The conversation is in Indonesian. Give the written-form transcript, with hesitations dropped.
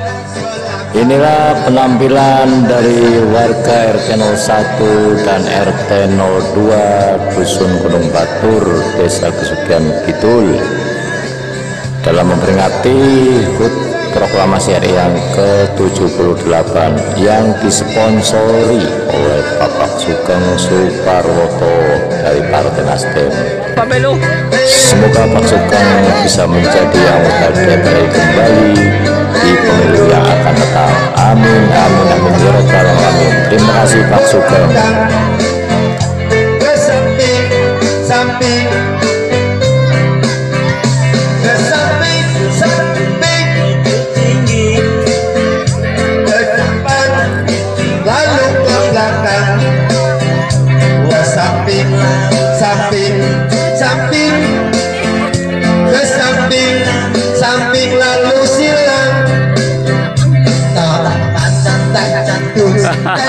Inilah penampilan dari warga RT 01 dan RT 02 Dusun Gunung Batur, Desa Kesugihan Kidul, dalam memperingati HUT Proklamasi RI yang ke-78 yang disponsori oleh Bapak Sugeng Suparwoto dari Partai Nasdem. Semoga Pak Sugeng bisa menjadi anggota DPR kembali di pemilu yang akan datang. Amin, amin, amin, ya rabbal alamin. Terima kasih Pak Sugeng. Samping lalu silang tak pandang tak cantum.